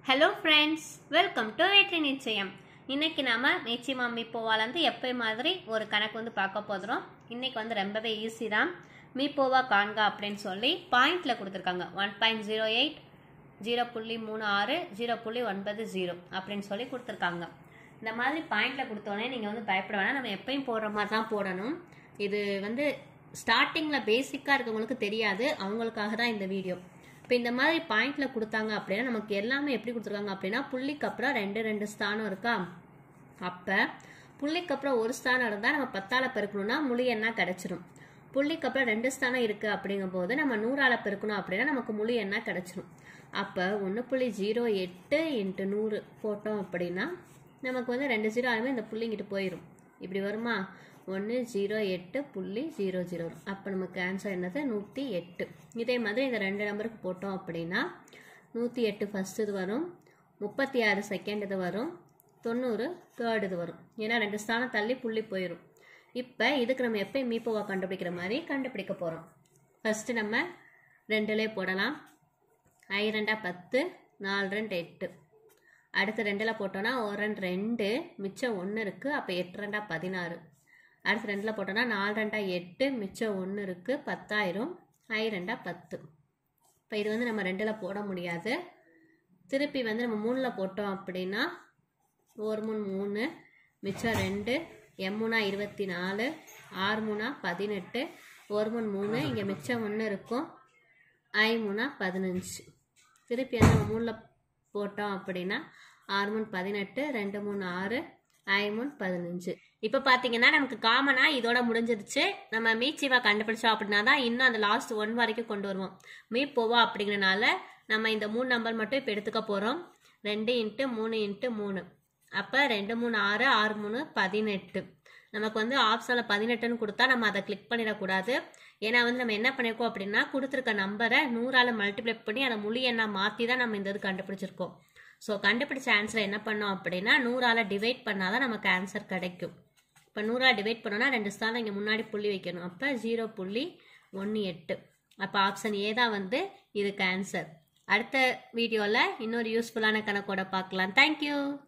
Hello friends, welcome to வெற்றி நிச்சயம். இன்னைக்கு நாம நிச்சயமா மீப்போவாலேருந்து எப்போ மாதிரி ஒரு கணக்கு பார்க்க போகிறோம். இன்னைக்கு ரொம்பவே ஈஸி தான். மீப்போவா காண்க அப்படின்னு சொல்லி பாயிண்ட்ல கொடுத்துருக்காங்க. 1.08, 0.36, 0.90 அப்படின்னு சொல்லி கொடுத்துருக்காங்க. இந்த மாதிரி பாயிண்ட்ல கொடுத்தோன்னே நீங்கள் பயப்பட வேணாம். நம்ம எப்பயும் போடுற மாதிரி தான் போடணும். இது ஸ்டார்டிங்கில் பேசிக்காக இருக்கவங்களுக்கு தெரியாது, அவங்களுக்காக தான் இந்த வீடியோ. இப்போ இந்த மாதிரி பாயிண்ட்ல கொடுத்தாங்க அப்படின்னா நமக்கு எல்லாமே எப்படி கொடுத்துருக்காங்க அப்படின்னா, புள்ளிக்கு அப்புறம் ரெண்டு ஸ்தானம் இருக்கா. அப்போ புள்ளிக்கு அப்புறம் ஒரு ஸ்தானம் இருந்தால் நம்ம 10ஆல் பெருக்கணும்னா முழு எண்ணா கிடைச்சிரும். புள்ளிக்கு அப்புறம் 2 ஸ்தானம் இருக்கு அப்படிங்கும் போது நம்ம 100ஆல் பெருக்கணும் அப்படின்னா நமக்கு முழு எண்ணா கிடைச்சிரும். அப்போ 1.08 × 100 போட்டோம் அப்படின்னா நமக்கு 2 0 ஆகுமே இந்த புள்ளிங்கிட்டு போயிடும். இப்படி வருமா, 108.00 வரும். அப்போ நமக்கு ஆன்சர் என்னது 108. இதே மாதிரி இந்த 2 நம்பருக்கு போட்டோம் அப்படின்னா 108 ஃபர்ஸ்ட் இது வரும், 36 செகண்ட் இது வரும், 90 தேர்ட் இது வரும். ஏன்னா 2 ஸ்தானம் தள்ளி புள்ளி போயிடும். இப்போ இதுக்கு நம்ம எப்போ மீப்போவா கண்டுபிடிக்கிற மாதிரி கண்டுபிடிக்க போகிறோம். ஃபர்ஸ்ட் நம்ம 2லே போடலாம். 5 2 10, 4 2 8. அடுத்து 2ல் போட்டோன்னா 1 2 2, மிச்சம் 1 இருக்குது. அப்போ 8 2 16. அடுத்து 2ல் போட்டோன்னா 4 2 8, மிச்சம் 1 இருக்குது, 10,000. 5 2 10. இப்போ இது நம்ம 2ல் போட முடியாது. திருப்பி நம்ம 3ல் போட்டோம் அப்படின்னா 1 3, மிச்சம் 2, M 24, 6 18, 1 3, இங்கே மிச்சம் 1 இருக்கும், 5 15. திருப்பி நம்ம 3ல் போட்டோம் அப்படின்னா 6 18, 2 6, 5 15. இப்போ பார்த்தீங்கன்னா நமக்கு காமனாக இதோட முடிஞ்சிருச்சு. நம்ம மீச்சிவா கண்டுபிடிச்சோம் அப்படின்னா தான் இன்னும் அந்த லாஸ்ட் 1 வரைக்கும் கொண்டு வருவோம். மீப்போவா அப்படிங்கிறனால நம்ம இந்த 3 நம்பர் மட்டும் இப்போ எடுத்துக்க போகிறோம். 2 × 3 × 3. அப்போ 2 3 6, 6 3 18. நமக்கு ஆப்ஷனில் 18ன்னு கொடுத்தா நம்ம அதை கிளிக் பண்ணிடக்கூடாது. ஏன்னா நம்ம என்ன பண்ணியிருக்கோம் அப்படின்னா, கொடுத்துருக்க நம்பரை 100ஆல் மல்டிப்ளை பண்ணி அதை முழு எண்ணா மாற்றி தான் நம்ம இந்த இது கண்டுபிடிச்சிருக்கோம். ஸோ கண்டுபிடிச்ச ஆன்சரை என்ன பண்ணோம் அப்படின்னா 100ஆல் டிவைட் பண்ணாதான் நமக்கு ஆன்சர் கிடைக்கும். இப்போ 100ஆல் டிவைட் பண்ணோன்னா 2 ஸ்தானம் இங்கே முன்னாடி புள்ளி வைக்கணும். அப்போ 0.18. அப்போ ஆப்ஷன் ஏ தான் இதுக்கு ஆன்சர். அடுத்த வீடியோவில் இன்னொரு யூஸ்ஃபுல்லான கணக்கோட பார்க்கலாம். தேங்க்யூ.